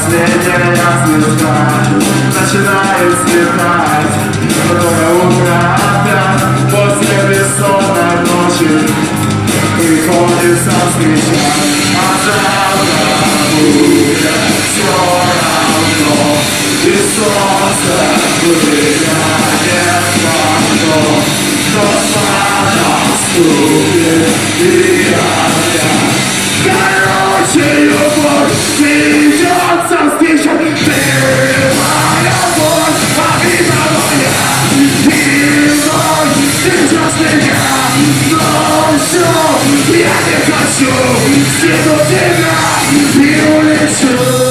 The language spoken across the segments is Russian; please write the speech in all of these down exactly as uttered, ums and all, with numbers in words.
последняя звезда начинает светать. Второе утро опять после бессонной ночи приходится встречать. А завтра будет все равно, и солнце выглянет в окно. Но наступит и опять. Короче, любовь придется встречать. Ты моя боль, обида моя, и вновь сейчас меня. Но все, я не хочу съеду тебя и улечу.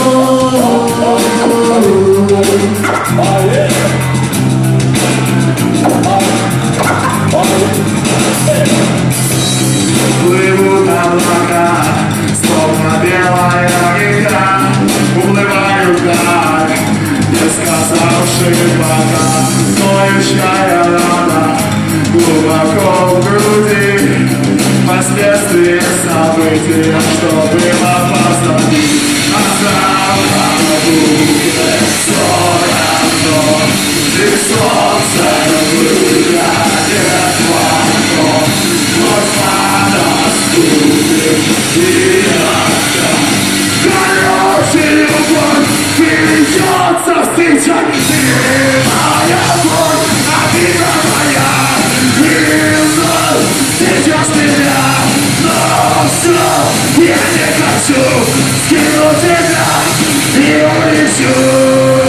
Плывут облака, словно белая река, уплывают вдаль, не сказавшие пока. Ноющая рана глубоко в груди, последствия события, что было позади. А завтра будет все равно, и солнце выглянет в окно. И опять. Короче, любовь придется встречать. Ты моя боль, обида моя, и вновь сейчас меня. Но все, я не хочу скинуть тебя и улечу.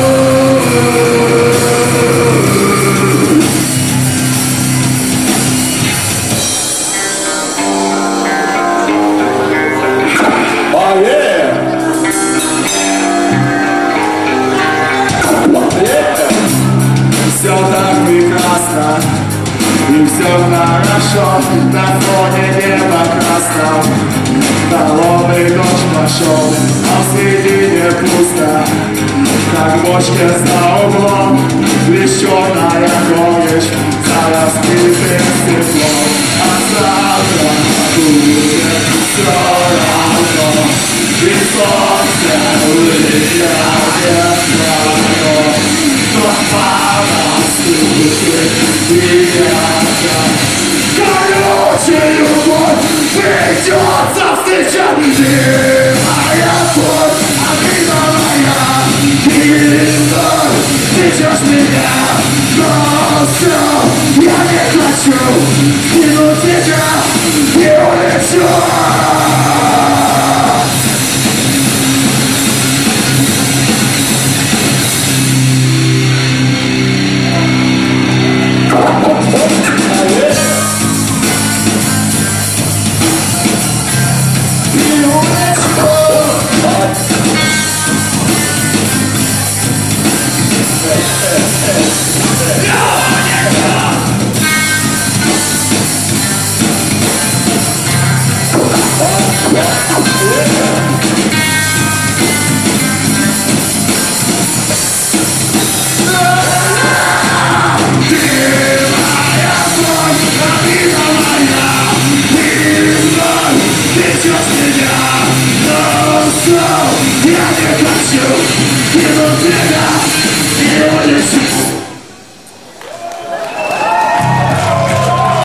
Все так прекрасно, и все хорошо, на фоне неба красном. Холодный дождь пошел, а в середине пусто, как в бочке за углом. Лишь черная горечь за разбитым стеклом. А завтра будет все равно, и солнце выглянет в окно. Короче, любовь придется встречать. Ты моя боль, обида моя, и вновь сейчас меня.